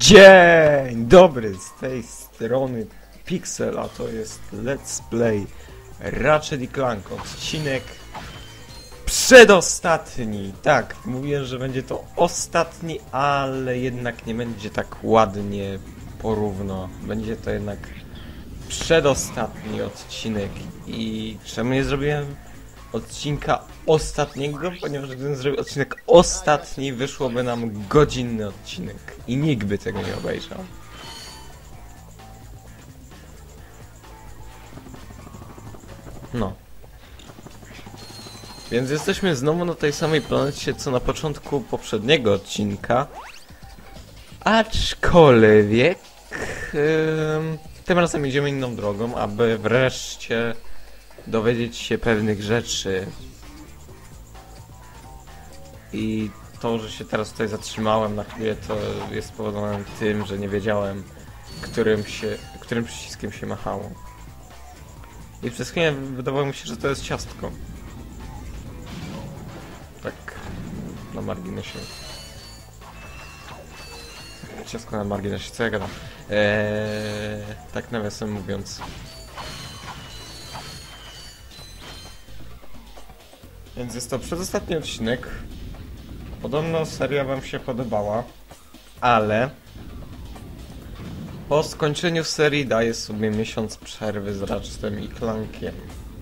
Dzień dobry, z tej strony Pixel, a to jest Let's Play Ratchet & Clank, odcinek przedostatni. Tak, mówiłem, że będzie to ostatni, ale jednak nie będzie tak ładnie porówno. Będzie to jednak przedostatni odcinek. I czemu nie zrobiłem odcinka ostatniego? Ponieważ gdybym zrobił odcinek ostatni, wyszłoby nam godzinny odcinek. I nikt by tego nie obejrzał. No. Więc jesteśmy znowu na tej samej planecie, co na początku poprzedniego odcinka. Aczkolwiek... tym razem idziemy inną drogą, aby wreszcie dowiedzieć się pewnych rzeczy. I to, że się teraz tutaj zatrzymałem na chwilę, to jest spowodowane tym, że nie wiedziałem, którym przyciskiem się machało. I przez chwilę wydawało mi się, że to jest ciastko. Tak na marginesie. Ciastko na marginesie, co ja gadam? Tak nawiasem mówiąc. Więc jest to przedostatni odcinek. Podobno seria wam się podobała, ale po skończeniu serii daję sobie miesiąc przerwy z Ratchetem i Clankiem.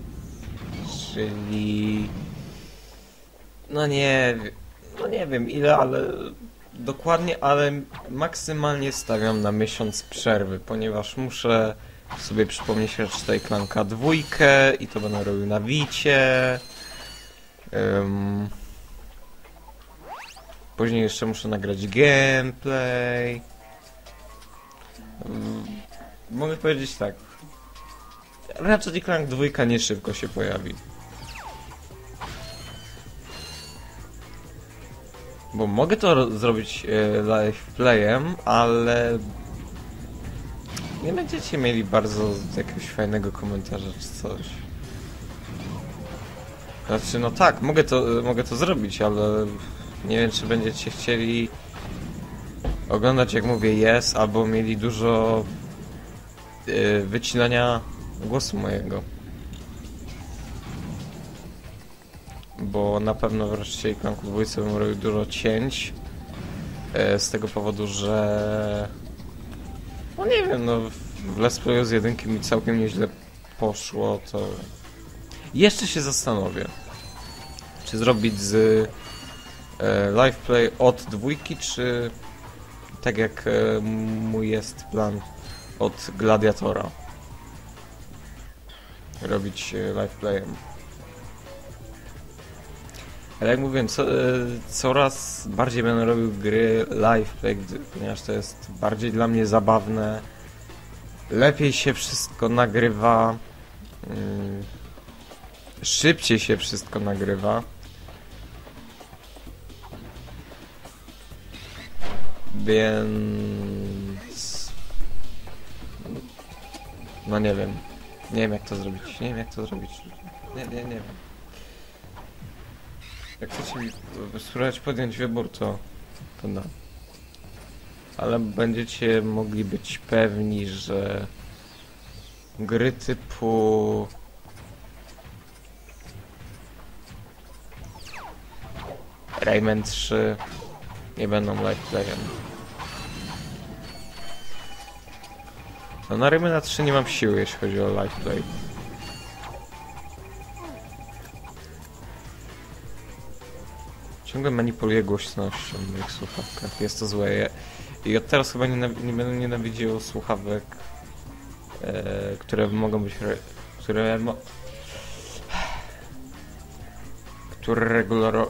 Czyli... No nie wiem ile, ale... Dokładnie, ale maksymalnie stawiam na miesiąc przerwy, ponieważ muszę sobie przypomnieć Ratcheta i Clanka 2 i to będę robił na Wicie. Później jeszcze muszę nagrać gameplay. Mogę powiedzieć tak. Ratchet i Clank 2 nie szybko się pojawi. Bo mogę to zrobić live playem, ale nie będziecie mieli bardzo jakiegoś fajnego komentarza czy coś. Znaczy, no tak, mogę to zrobić, ale nie wiem, czy będziecie chcieli oglądać, jak mówię yes, albo mieli dużo wycinania głosu mojego. Bo na pewno wreszcie i Clanku 2 bym robił dużo cięć. Z tego powodu, że... No nie wiem, no w Let's Playu z jedynki mi całkiem nieźle poszło, to... Jeszcze się zastanowię, czy zrobić z live play od 2, czy tak jak mój jest plan od Gladiatora. Robić live playem. Ale jak mówiłem, coraz bardziej będę robił gry live play, ponieważ to jest bardziej dla mnie zabawne. Lepiej się wszystko nagrywa. Szybciej się wszystko nagrywa. Więc... No nie wiem. Nie wiem jak to zrobić. Nie wiem. Jak chcecie mi spróbować podjąć wybór, to da. Ale będziecie mogli być pewni, że gry typu... Rayman 3 nie będą live playem. No na Raymana 3 nie mam siły, jeśli chodzi o live play. Ciągle manipuluję głośnością w moich słuchawkach. Jest to złe. I od teraz chyba nie będę nienawidził słuchawek, które mogą być... które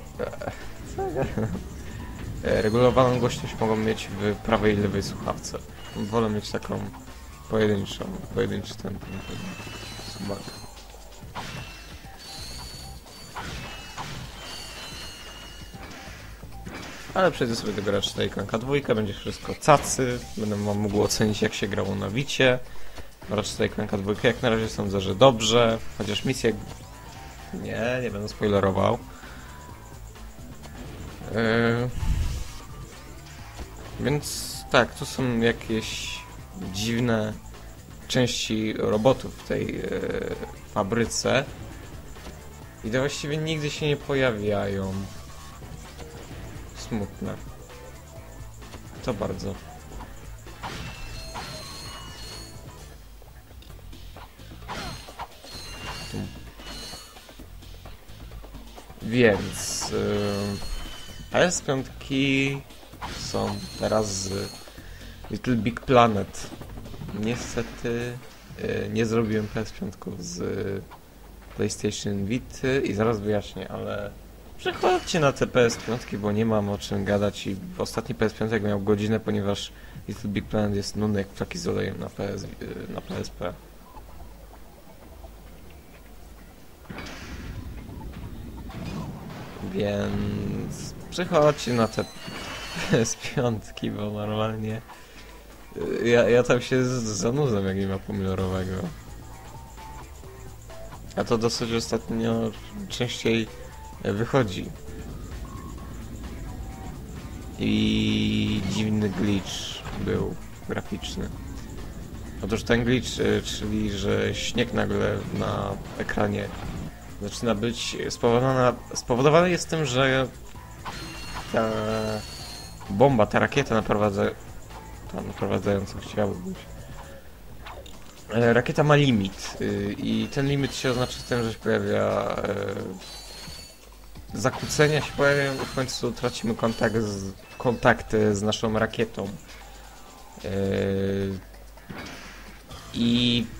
regulowaną głośność mogą mieć w prawej i lewej słuchawce. Wolę mieć taką pojedynczy ten słuchawek. Ale przejdę sobie do Ratcheta i Clanka 2, będzie wszystko cacy, będę mógł ocenić jak się grało na Wicie. Ratcheta i Clanka 2 jak na razie sądzę, że dobrze, chociaż misje... Nie będę spoilerował. Więc Tak, tu są jakieś dziwne części robotów w tej fabryce. I to właściwie nigdy się nie pojawiają. Smutne. To bardzo. Tu. Więc PS5 są teraz z Little Big Planet. Niestety nie zrobiłem PS5 z PlayStation Vita i zaraz wyjaśnię, ale przechodźcie na te PS5, bo nie mam o czym gadać i ostatni PS5 miał godzinę, ponieważ Little Big Planet jest nudny jak ptaki z olejem na PSP. Więc przechodźcie na te PS5, bo normalnie ja tam się zanudzam, jak nie ma pomidorowego. A to dosyć ostatnio częściej wychodzi. I dziwny glitch był graficzny. Otóż ten glitch, czyli że śnieg nagle na ekranie zaczyna być spowodowany jest tym, że ta bomba, ta rakieta naprowadzająca chciałaby być. Rakieta ma limit i ten limit się oznacza tym, że się pojawia zakłócenia się pojawiają i w końcu tracimy kontakt z naszą rakietą. I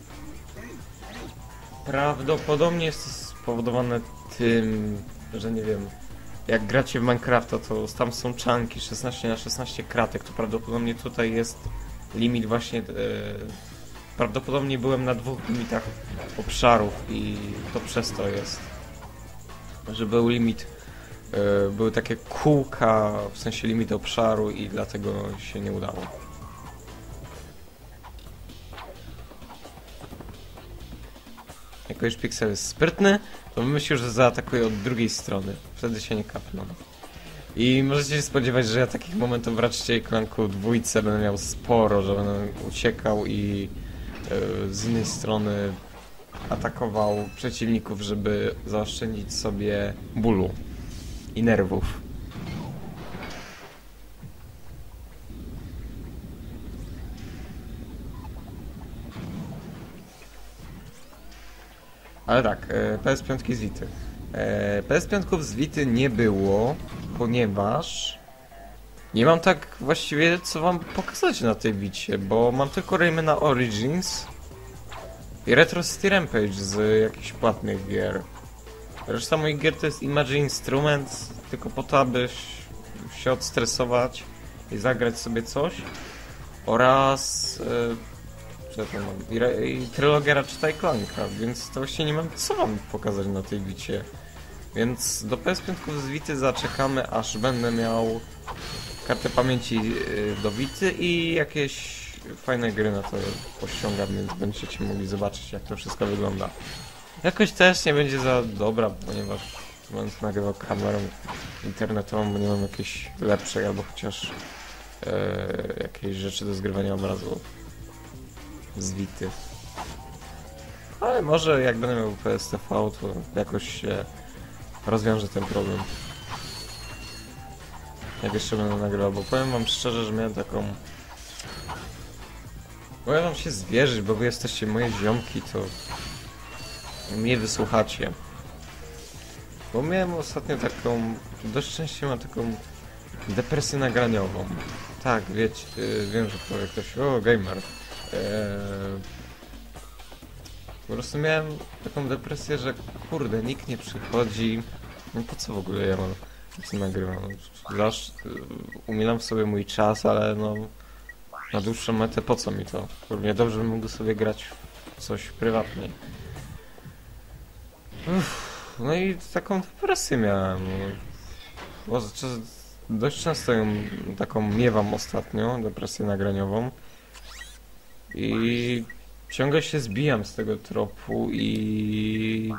prawdopodobnie jest to spowodowane tym, że nie wiem, jak gracie w Minecrafta, to tam są czanki 16×16 kratek, to prawdopodobnie tutaj jest limit właśnie, prawdopodobnie byłem na 2 limitach obszarów i to przez to jest, że był limit, były takie kółka, w sensie limit obszaru i dlatego się nie udało. Jako już Pixel jest sprytny, to wymyślił, że zaatakuje od drugiej strony. Wtedy się nie kapną. I możecie się spodziewać, że ja takich momentów w Ratchacie & Clanku 2 będę miał sporo, że będę uciekał i z innej strony atakował przeciwników, żeby zaoszczędzić sobie bólu i nerwów. Ale tak, PS5 z Vity. PS5 z Vity nie było, ponieważ nie mam tak właściwie co wam pokazać na tej Vicie, bo mam tylko Raymana Origins i Retro City Rampage z jakichś płatnych gier. Reszta moich gier to jest Imagine Instruments, tylko po to, aby się odstresować i zagrać sobie coś. Oraz i trylogia Ratcheta & Clanka, więc to właśnie nie mam co wam pokazać na tej Vicie. Więc do PS5 z Vity zaczekamy, aż będę miał kartę pamięci do Vity i jakieś fajne gry na to pościągam, więc będziecie mogli zobaczyć, jak to wszystko wygląda. Jakoś też nie będzie za dobra, ponieważ będę nagrywał kamerą internetową, bo nie mam jakiejś lepszej, albo chociaż jakieś rzeczy do zgrywania obrazu z Vity. Ale może jak będę miał PSTV, to jakoś się rozwiąże ten problem. Jak jeszcze będę nagrywał, bo powiem wam szczerze, że miałem taką... Mogę wam się zwierzyć, bo wy jesteście moje ziomki, to mnie wysłuchacie. Bo miałem ostatnio taką... Dość częściej mam taką depresję nagraniową. Tak, wiecie, wiem, że powie ktoś, o, gamer. Po prostu miałem taką depresję, że kurde, nikt nie przychodzi. No po co w ogóle ja mam co nagrywam? Umielam sobie mój czas, ale no na dłuższą metę po co mi to? Równie dobrze bym mógł sobie grać w coś prywatnie. No i taką depresję miałem. Bo dość często ją taką miewam ostatnio, depresję nagraniową. I ciągle się zbijam z tego tropu i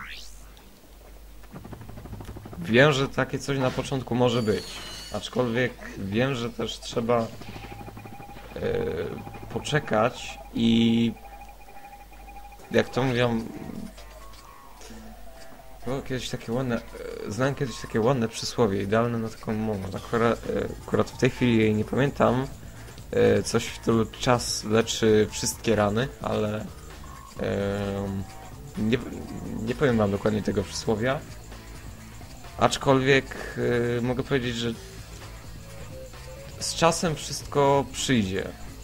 wiem, że takie coś na początku może być. Aczkolwiek wiem, że też trzeba poczekać i jak to mówią, było kiedyś takie ładne, znałem kiedyś takie ładne przysłowie, idealne na taką moment. Akurat w tej chwili jej nie pamiętam. Coś w stylu czas leczy wszystkie rany, ale nie powiem wam dokładnie tego przysłowia. Aczkolwiek mogę powiedzieć, że z czasem wszystko przyjdzie.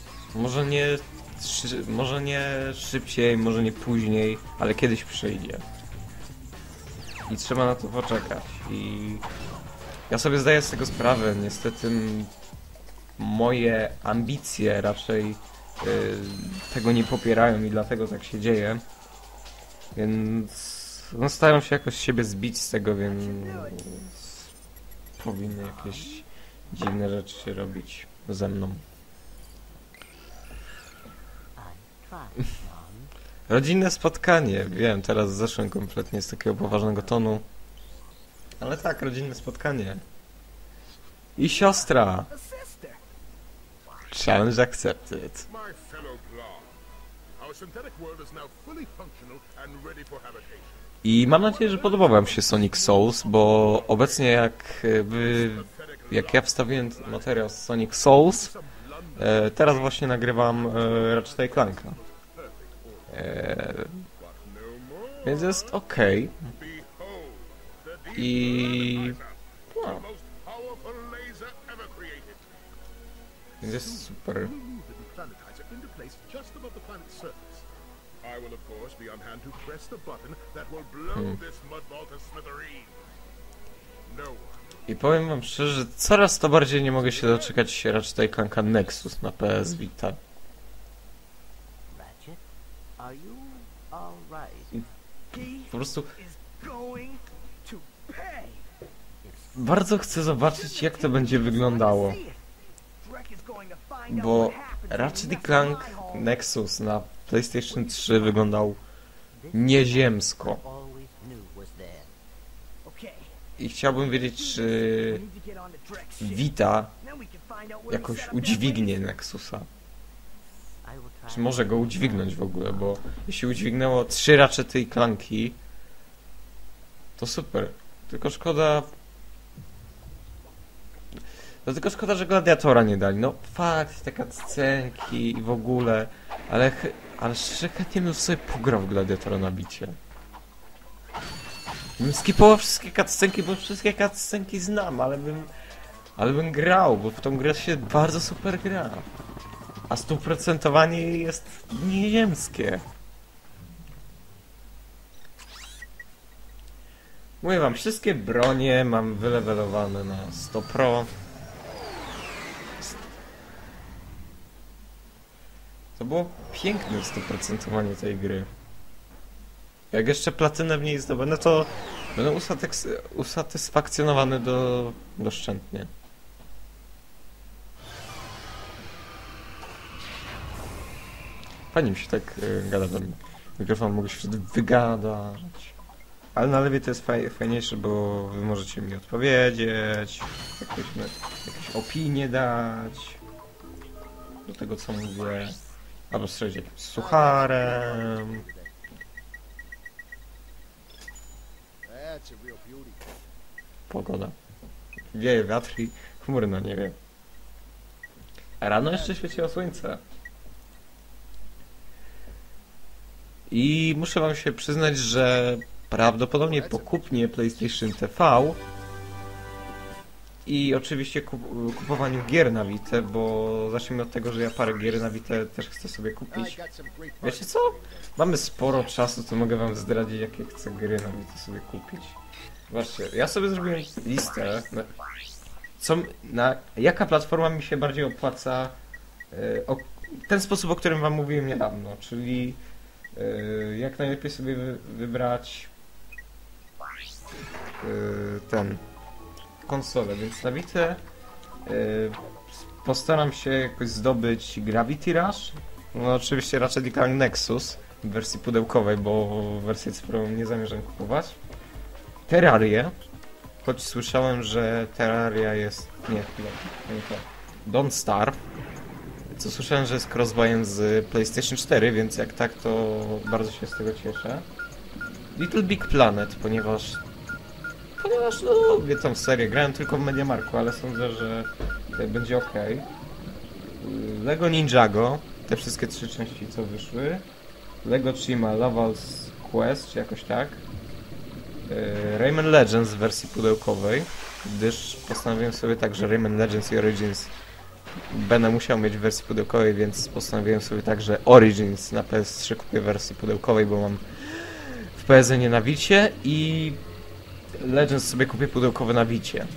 Może nie szybciej, może nie później, ale kiedyś przyjdzie. I trzeba na to poczekać. I ja sobie zdaję z tego sprawę. Niestety moje ambicje raczej tego nie popierają i dlatego tak się dzieje. Więc no, staram się jakoś siebie zbić z tego, więc powinny jakieś dziwne rzeczy robić ze mną. Rodzinne spotkanie. Wiem, teraz zeszłem kompletnie z takiego poważnego tonu. Ale tak, rodzinne spotkanie. I siostra. Challenge accepted. I mam nadzieję, że podobał wam się Sonic Souls, bo obecnie jak ja wstawiłem materiał z Sonic Souls, teraz właśnie nagrywam Ratchet & Clanka. Więc jest ok. I no. Więc jest super. I powiem wam szczerze, że coraz to bardziej nie mogę się doczekać Ratchet & Clanka Nexus na PS Vita. Po prostu bardzo chcę zobaczyć, jak to będzie wyglądało. Bo Ratchet & Clank Nexus na PlayStation 3 wyglądał nieziemsko. I chciałbym wiedzieć, czy Vita jakoś udźwignie Nexusa. Czy może go udźwignąć w ogóle, bo jeśli udźwignęło 3 Ratchety & Clanki, to super. Tylko szkoda... No tylko szkoda, że Gladiatora nie dali. No fakt, te cutscenki i w ogóle, ale szczerze chętnie bym sobie pograł w Gladiatora na bicie. Bym skipował wszystkie cutscenki, bo wszystkie cutscenki znam, ale bym grał, bo w tą grę się bardzo super gra. A 100% jest nieziemskie. Mówię wam, wszystkie bronie mam wylewelowane na 100 Pro. To było piękne 100% tej gry. Jak jeszcze platynę w niej zdobędę, to będę usatysfakcjonowany doszczętnie. Fajnie mi się tak gada ten mikrofon, mogę się wtedy wygadać. Ale na lewie to jest fajniejsze, bo wy możecie mi odpowiedzieć, jakieś opinie dać do tego, co mówię, albo strzelić jakimś sucharem. Pogoda. Wieje wiatr i chmury na niebie. A rano jeszcze świeciło słońce. I muszę wam się przyznać, że prawdopodobnie po kupnie PlayStation TV i oczywiście kupowaniu gier na Vita, bo zacznijmy od tego, że ja parę gier na Vita też chcę sobie kupić. Wiecie co? Mamy sporo czasu, to mogę wam zdradzić, jakie chcę gry na Vita sobie kupić. Zobaczcie, ja sobie zrobiłem listę, jaka platforma mi się bardziej opłaca, ten sposób, o którym wam mówiłem niedawno, czyli jak najlepiej sobie wybrać konsolę, więc na Vita postaram się jakoś zdobyć Gravity Rush, no oczywiście raczej Clank Nexus w wersji pudełkowej, bo wersję cyfrową nie zamierzam kupować. Terrarię, choć słyszałem, że Terraria jest... nie to. Don't Starve. co słyszałem, że jest crossbuyem z PlayStation 4, więc jak tak, to bardzo się z tego cieszę. Little Big Planet, ponieważ no, lubię tą serię. Grałem tylko w Mediamarku, ale sądzę, że będzie ok. Lego Ninjago, te wszystkie 3 części, co wyszły. Lego Chima Laval's Quest, czy jakoś tak. Rayman Legends w wersji pudełkowej, gdyż postanowiłem sobie tak, że Rayman Legends i Origins będę musiał mieć w wersji pudełkowej, więc postanowiłem sobie tak, że Origins na PS3 kupię w wersji pudełkowej, bo mam w PSN na Vicie i Legends sobie kupię pudełkowe na Vicie.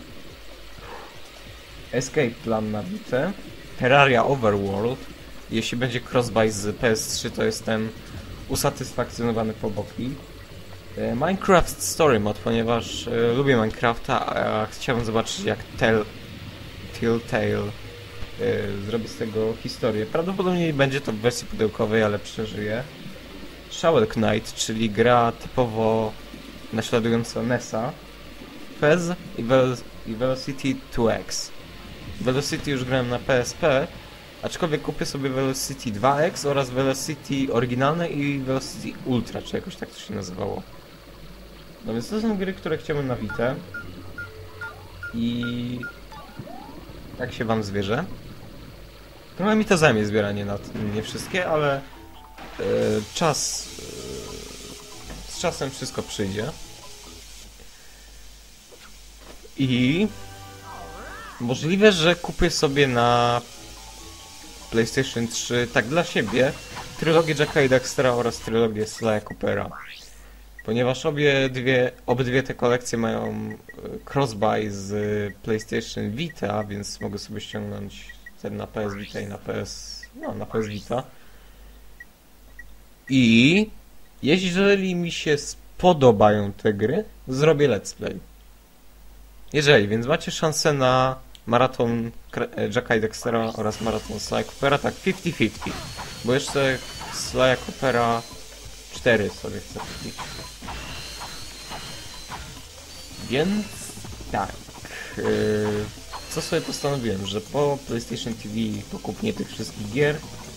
Escape Plan na Vita, Terraria Overworld, jeśli będzie crossbuy z PS3, to jestem usatysfakcjonowany po boki. Minecraft Story Mode, ponieważ lubię Minecrafta, a chciałbym zobaczyć, jak Telltale zrobi z tego historię. Prawdopodobnie będzie to w wersji pudełkowej, ale przeżyję. Shovel Knight, czyli gra typowo naśladująca NES-a. Fez i Velocity 2X. Velocity już grałem na PSP, aczkolwiek kupię sobie Velocity 2X oraz Velocity oryginalne i Velocity Ultra, czy jakoś tak to się nazywało. No więc to są gry, które chciałbym na Vita. I jak się wam zwierzę? Trochę mi to zajmie zbieranie na nie wszystkie, ale z czasem wszystko przyjdzie. I możliwe, że kupię sobie na PlayStation 3, tak dla siebie, trylogię Jacka i Daxtera oraz trylogię Sly'a Coopera. Ponieważ obydwie te kolekcje mają crossbuy z PlayStation Vita, więc mogę sobie ściągnąć ten na PS Vita i na PS Vita. I jeżeli mi się spodobają te gry, zrobię let's play. Jeżeli, więc macie szansę na maraton Jacka i Daxtera oraz maraton Sly'a Coopera, tak 50-50. Bo jeszcze Sly'a Coopera 4 sobie chcę kupić. Więc tak, co sobie postanowiłem, że po PlayStation TV, po kupnie tych wszystkich gier,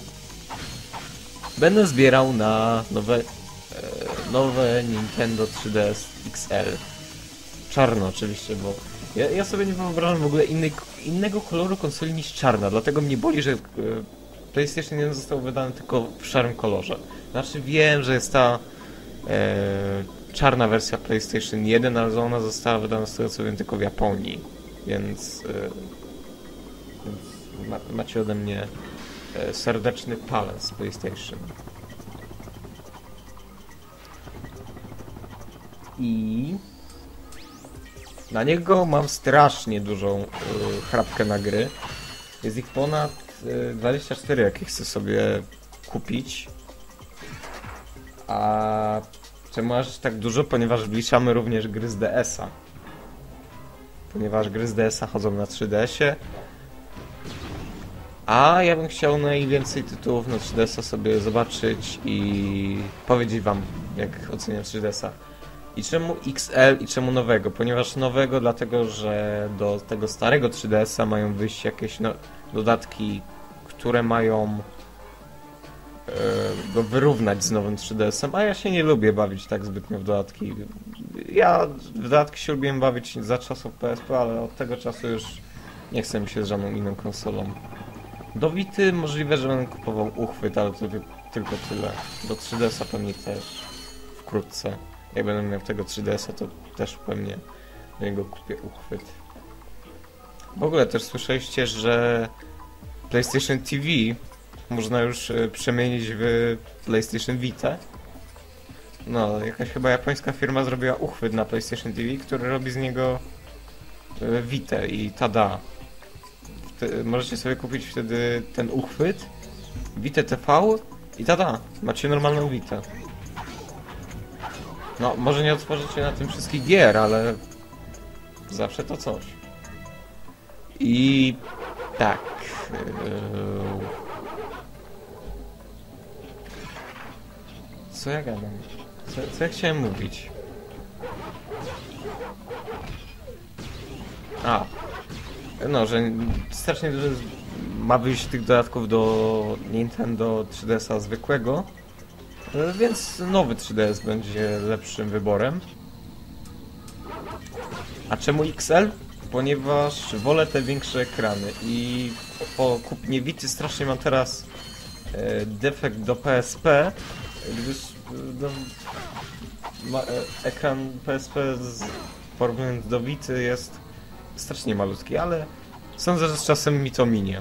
będę zbierał na nowe Nintendo 3DS XL. Czarno oczywiście, bo ja sobie nie wyobrażam w ogóle innego koloru konsoli niż czarna, dlatego mnie boli, że PlayStation 1 został wydany tylko w szarym kolorze. Znaczy wiem, że jest ta czarna wersja PlayStation 1, ale ona została wydana z tego co wiem tylko w Japonii, więc macie ode mnie serdeczny palec PlayStation. I na niego mam strasznie dużą chrapkę na gry. Jest ich ponad 24, jakie chcę sobie kupić. A czemu aż tak dużo? Ponieważ wliczamy również gry z DS-a. Ponieważ gry z DS-a chodzą na 3DS-ie. A ja bym chciał najwięcej tytułów na 3DS-a sobie zobaczyć i powiedzieć wam, jak oceniam 3DS-a. I czemu XL i czemu nowego? Ponieważ nowego dlatego, że do tego starego 3DS-a mają wyjść jakieś dodatki, które mają go wyrównać z nowym 3DS-em, a ja się nie lubię bawić tak zbytnio w dodatki. Ja w dodatki się lubiłem bawić za czasów PSP, ale od tego czasu już nie chcę mi się z żadną inną konsolą. Do Vity możliwe, że będę kupował uchwyt, ale to tylko tyle. Do 3DS-a pewnie też wkrótce. Jak będę miał tego 3DS-a, to też pewnie do niego kupię uchwyt. W ogóle też słyszeliście, że PlayStation TV można już przemienić w PlayStation Vita. No, jakaś chyba japońska firma zrobiła uchwyt na PlayStation TV, który robi z niego Vita i tada. Możecie sobie kupić wtedy ten uchwyt, Vita TV i tada, macie normalną Vita. No, może nie otworzycie na tym wszystkich gier, ale zawsze to coś. I tak. Co ja gadam? Co ja chciałem mówić? no, że strasznie dużo ma wyjść tych dodatków do Nintendo 3DS-a zwykłego, więc nowy 3DS będzie lepszym wyborem. A czemu XL? Ponieważ wolę te większe ekrany i po kupnie Vity strasznie mam teraz defekt do PSP, gdyż no, ekran PSP porównując do Vity jest strasznie malutki, ale sądzę, że z czasem mi to minie.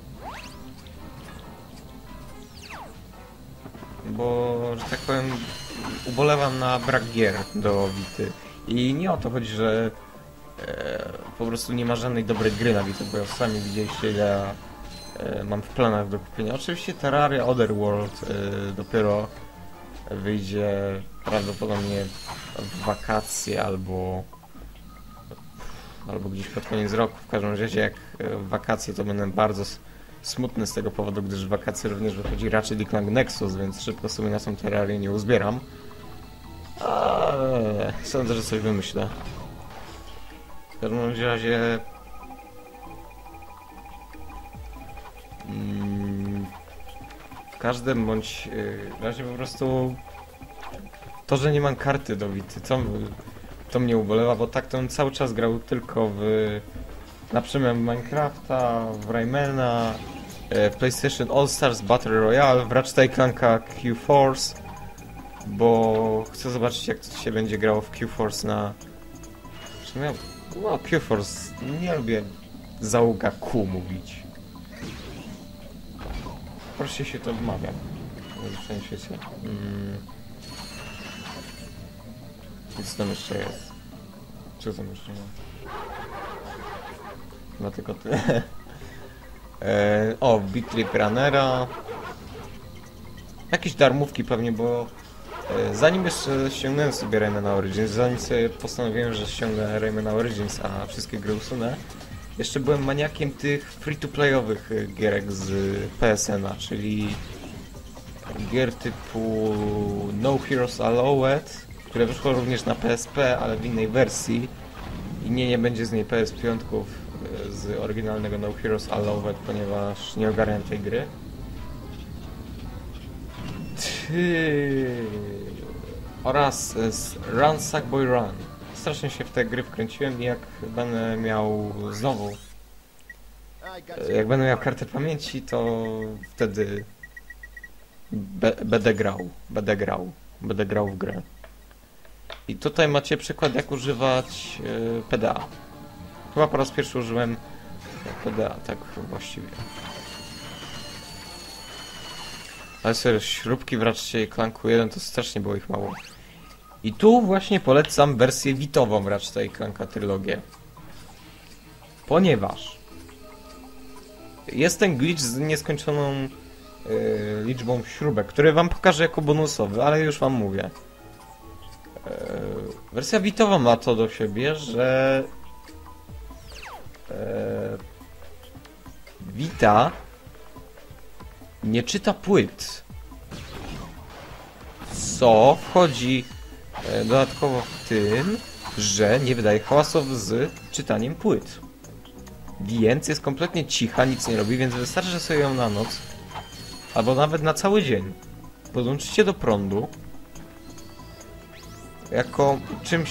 Bo, że tak powiem, ubolewam na brak gier do Vity. I nie o to chodzi, że po prostu nie ma żadnej dobrej gry na Vita, bo sami widzieliście, ile mam w planach do kupienia. Oczywiście Terraria Otherworld dopiero wyjdzie prawdopodobnie w wakacje albo gdzieś pod koniec roku. W każdym razie jak w wakacje, to będę bardzo smutny z tego powodu, gdyż w wakacje również wychodzi Ratchet & Clank Nexus, więc szybko sobie na tą Terrarię nie uzbieram. Ale sądzę, że coś wymyślę. W każdym razie w każdym bądź razie po prostu to, że nie mam karty do Vity, to mnie ubolewa, bo tak to on cały czas grał tylko na przykład w Minecrafta, w Raymana, w PlayStation All Stars Battle Royale, w Ratchet & Clanka Q-Force, bo chcę zobaczyć, jak to się będzie grało w Q-Force na... No, Q-Force, nie lubię załoga Q mówić. Proszę się to wymawia. W świecie. I co tam jeszcze jest? Co tam jeszcze ma? No tylko tyle. O, Beat Trip Runnera. Jakieś darmówki pewnie, bo zanim jeszcze ściągnąłem sobie Raymana Origins, zanim sobie postanowiłem, że ściągnę Raymana Origins, a wszystkie gry usunę, jeszcze byłem maniakiem tych free-to-playowych gierek z PSN-a, czyli gier typu No Heroes Allowed, które wyszło również na PSP, ale w innej wersji i nie będzie z niej PS5 z oryginalnego No Heroes Allowed, ponieważ nie ogarniam tej gry. Oraz Run Sackboy Run. Strasznie się w te gry wkręciłem i jak będę miał znowu kartę pamięci, to wtedy będę grał w grę. I tutaj macie przykład, jak używać PDA. Chyba po raz pierwszy użyłem PDA, tak właściwie. Ale serio, śrubki w Ratchet & Clanku 1 to strasznie było ich mało. I tu właśnie polecam wersję Vitową Ratchet & Clanka Trylogię. Ponieważ jest ten glitch z nieskończoną liczbą śrubek, który wam pokażę jako bonusowy, ale już wam mówię. Wersja Vitowa ma to do siebie, że Vita nie czyta płyt, co wchodzi dodatkowo w tym, że nie wydaje hałasów z czytaniem płyt. Więc jest kompletnie cicha, nic nie robi, więc wystarczy, że sobie ją na noc albo nawet na cały dzień podłączycie do prądu jako czymś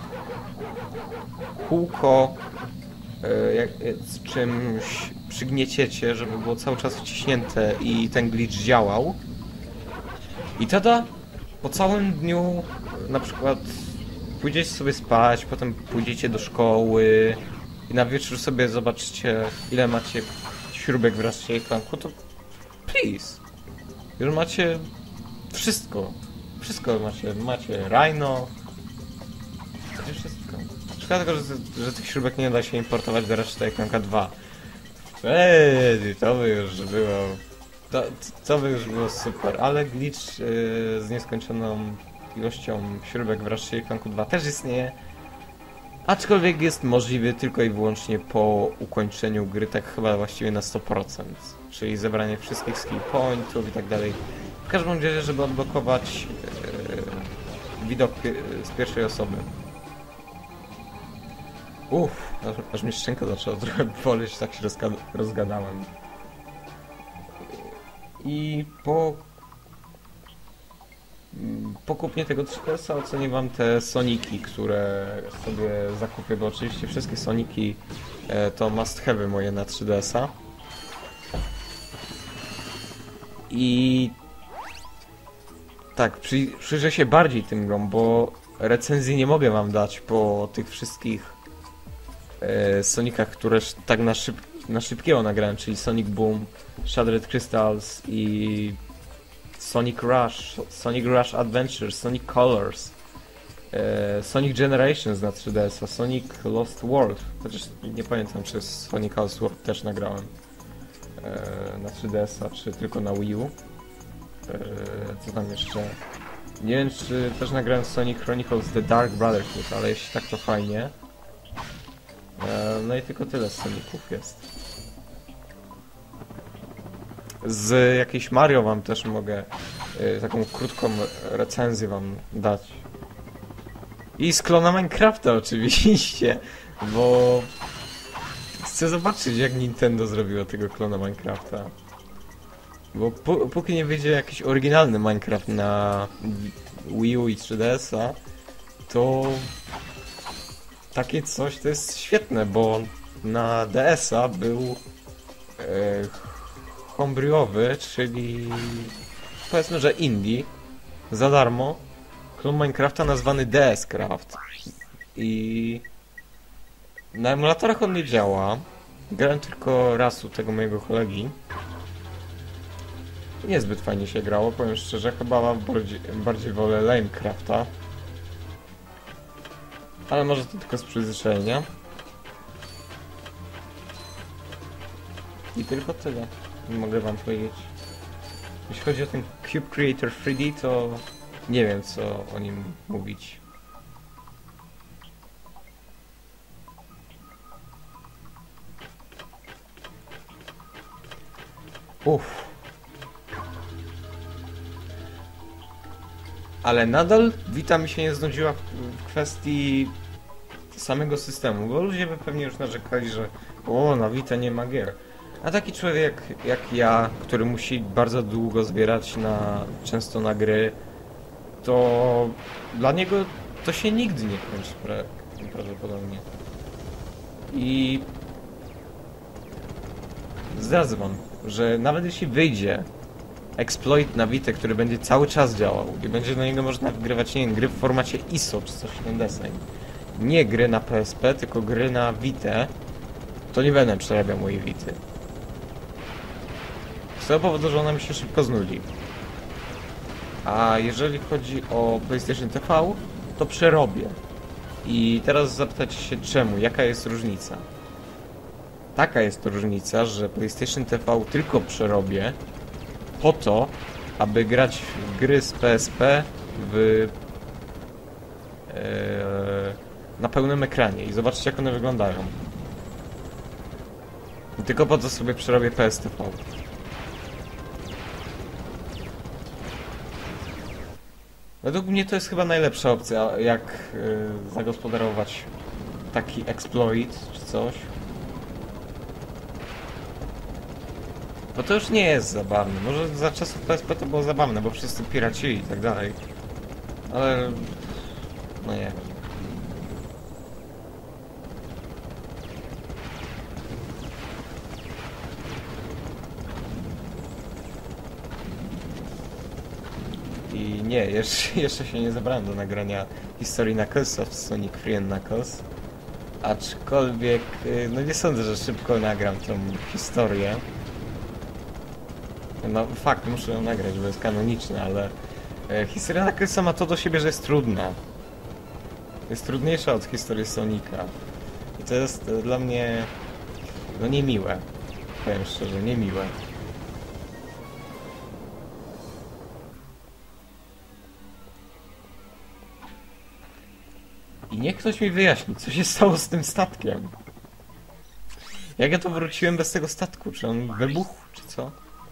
kółko z czymś przygnieciecie, żeby było cały czas wciśnięte i ten glitch działał. I tada, po całym dniu na przykład pójdziecie sobie spać, potem pójdziecie do szkoły i na wieczór sobie zobaczycie, ile macie śrubek w Ratchet & Clanku, to please, już macie wszystko. Wszystko macie Rhino, macie wszystko. Szkoda tylko, że tych śrubek nie da się importować do Ratchet & Clanka 2. To by już było... To by już było super, ale glitch z nieskończoną ilością śrubek w Ratchet & Clanku 2 też istnieje. Aczkolwiek jest możliwy tylko i wyłącznie po ukończeniu gry, tak chyba właściwie na 100%. Czyli zebranie wszystkich skill pointów i tak dalej. W każdym razie, żeby odblokować widok z pierwszej osoby. Aż mi szczęka zaczęła trochę boleć, tak się rozgadałem. I po kupnie tego 3DS-a ocenię wam te Soniki, które sobie zakupię, bo oczywiście wszystkie Soniki to must have'y moje na 3DS-a. I tak, przyjrzę się bardziej tym grom, bo recenzji nie mogę wam dać po tych wszystkich Sonicach, które tak na szybkiego nagrałem, czyli Sonic Boom, Shattered Crystals i Sonic Rush, Sonic Rush Adventure, Sonic Colors, Sonic Generations na 3DS-a, Sonic Lost World, chociaż nie pamiętam, czy Sonic Lost World też nagrałem na 3DS-a, czy tylko na Wii U. Co tam jeszcze? Nie wiem, czy też nagrałem Sonic Chronicles The Dark Brotherhood, ale jeśli tak, to fajnie. No i tylko tyle z Soniców jest. Z jakiejś Mario wam też mogę taką krótką recenzję wam dać. I z klona Minecrafta oczywiście, bo chcę zobaczyć, jak Nintendo zrobiło tego klona Minecrafta. Bo póki nie wyjdzie jakiś oryginalny Minecraft na Wii U i 3DS-a, to takie coś to jest świetne, bo na DS-a był homebrew'owy, czyli powiedzmy, że indie, za darmo, klon Minecrafta nazwany DS-Craft. I na emulatorach on nie działa. Grałem tylko raz u tego mojego kolegi. Niezbyt fajnie się grało, powiem szczerze, chyba bardziej wolę Lamecrafta. Ale może to tylko z przyzwyczajenia. I tylko tyle mogę wam powiedzieć. Jeśli chodzi o ten Cube Creator 3D, to nie wiem, co o nim mówić. Ale nadal Vita mi się nie znudziła w kwestii samego systemu, bo ludzie by pewnie już narzekali, że na Vita nie ma gier. A taki człowiek jak ja, który musi bardzo długo zbierać często na gry, to dla niego to się nigdy nie kończy prawdopodobnie. I zdradzę wam, że nawet jeśli wyjdzie exploit na Vita, który będzie cały czas działał i będzie na niego można wgrywać, nie wiem, gry w formacie ISO czy coś w ten deseń, nie gry na PSP, tylko gry na Vita, to nie będę przerabiał mojej Vity. Z tego powodu, że ona mi się szybko znudzi. A jeżeli chodzi o PlayStation TV, to przerobię. I teraz zapytacie się czemu, jaka jest różnica? Taka jest różnica, że PlayStation TV tylko przerobię po to, aby grać w gry z PSP na pełnym ekranie i zobaczyć, jak one wyglądają. I tylko po to sobie przerobię PSTV. Według mnie to jest chyba najlepsza opcja, jak zagospodarować taki exploit czy coś. Bo to już nie jest zabawne. Może za czasów PSP to było zabawne, bo wszyscy piracili i tak dalej. Ale... no nie wiem. I nie, jeszcze się nie zabrałem do nagrania historii Knucklesa w Sonic Free and Knuckles. Aczkolwiek, no nie sądzę, że szybko nagram tą historię. No fakt, muszę ją nagrać, bo jest kanoniczna, ale historia Knucklesa ma to do siebie, że jest trudna. Jest trudniejsza od historii Sonika. I to jest dla mnie, no niemiłe. Powiem szczerze, niemiłe. I niech ktoś mi wyjaśni, co się stało z tym statkiem. Jak ja to wróciłem bez tego statku? Czy on wybuchł, czy co?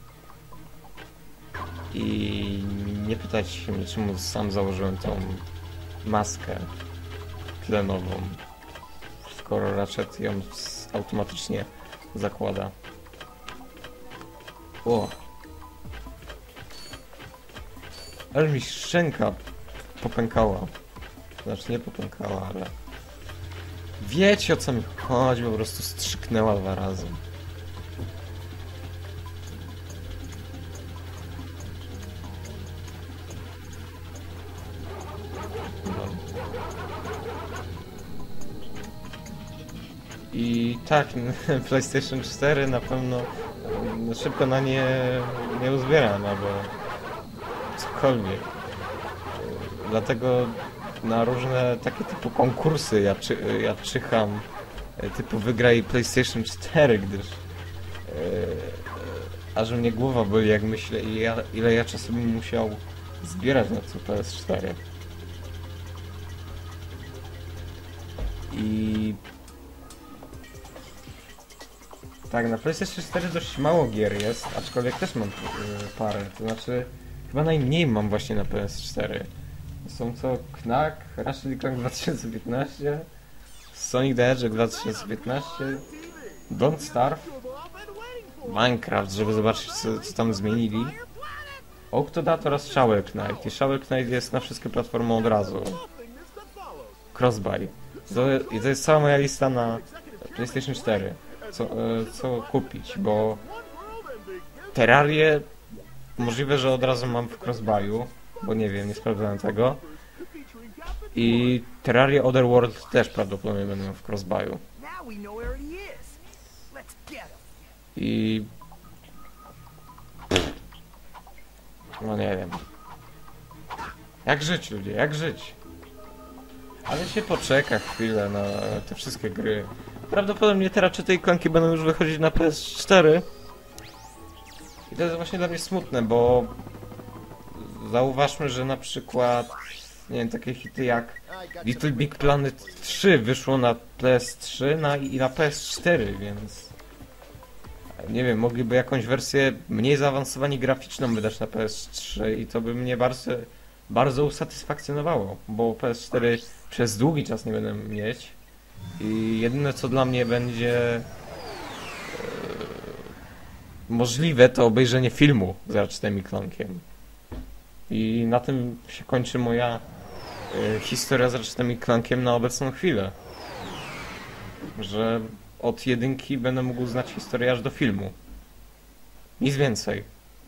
I nie pytajcie się mnie, czemu sam założyłem tą maskę tlenową. skoro Ratchet ją automatycznie zakłada. O! Ale mi szczęka popękała. Znaczy nie popękała, ale... Wiecie, o co mi chodzi, po prostu strzyknęła 2 razy. I tak, PlayStation 4 na pewno szybko na nie uzbieram, albo cokolwiek. Dlatego na różne takie typu konkursy ja czyham, typu wygraj PlayStation 4, gdyż aż mnie głowa boli, jak myślę, ile ja czasu bym musiał zbierać na to PS4. I tak, na PlayStation 4 dość mało gier jest, aczkolwiek też mam parę, to znaczy chyba najmniej mam właśnie na PS4. Są to Knack, Ratchet & Clank 2015, Sonic the Hedgehog 2015, Don't Starve, Minecraft, żeby zobaczyć co tam zmienili, Octodad oraz Shovel Knight. I Shovel Knight jest na wszystkie platformy od razu. Crossbuy. I to jest cała moja lista na PlayStation 4. Co kupić, bo Terrarię możliwe, że od razu mam w Crossbuyu, bo nie wiem, nie sprawdzałem tego. I Terraria Otherworld też prawdopodobnie będę miał w Crossbuyu. I... no nie wiem. Jak żyć, ludzie, jak żyć? Ale się poczeka chwilę na te wszystkie gry. Prawdopodobnie te Ratchety i Clanki będą już wychodzić na PS4. I to jest właśnie dla mnie smutne, bo zauważmy, że na przykład, nie wiem, takie hity jak Little Big Planet 3 wyszło na PS3 i na PS4, więc nie wiem, mogliby jakąś wersję mniej zaawansowaną graficzną wydać na PS3 i to by mnie bardzo usatysfakcjonowało, bo PS4 przez długi czas nie będę mieć i jedyne co dla mnie będzie możliwe, to obejrzenie filmu z Ratchetem i Clankiem. I na tym się kończy moja historia z Ratchetem i Clankiem na obecną chwilę. Że od 1 będę mógł znać historię aż do filmu. Nic więcej.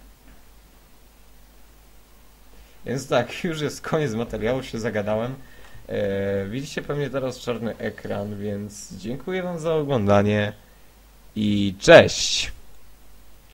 Więc tak, już jest koniec materiału, się zagadałem. Widzicie pewnie teraz czarny ekran, więc dziękuję wam za oglądanie i cześć!